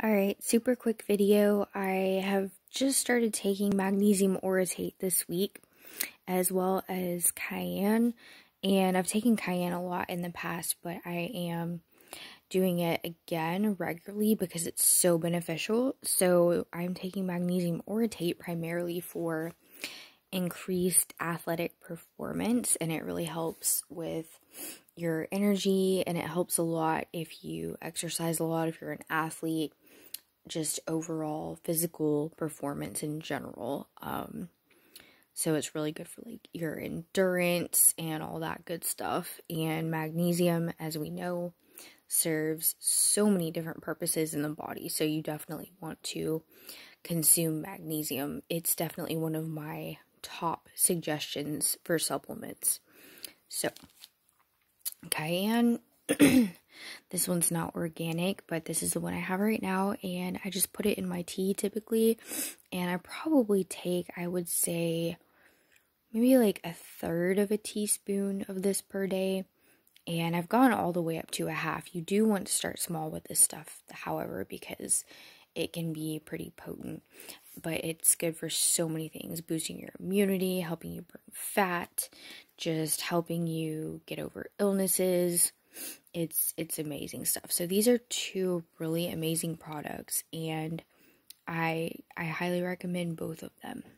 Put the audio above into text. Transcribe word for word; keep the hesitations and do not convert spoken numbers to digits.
Alright, super quick video. I have just started taking magnesium orotate this week, as well as cayenne, and I've taken cayenne a lot in the past, but I am doing it again regularly because it's so beneficial. So I'm taking magnesium orotate primarily for increased athletic performance, and it really helps with your energy, and it helps a lot if you exercise a lot, if you're an athlete, just overall physical performance in general. Um, so it's really good for like your endurance and all that good stuff. And magnesium, as we know, serves so many different purposes in the body. So you definitely want to consume magnesium. It's definitely one of my top suggestions for supplements. So cayenne. This one's not organic, but this is the one I have right now, and I just put it in my tea typically, and I probably take, I would say, maybe like a third of a teaspoon of this per day, and I've gone all the way up to a half. You do want to start small with this stuff, however, because it can be pretty potent, but it's good for so many things: boosting your immunity, helping you burn fat, just helping you get over illnesses. It's it's amazing stuff. So these are two really amazing products, and I I highly recommend both of them.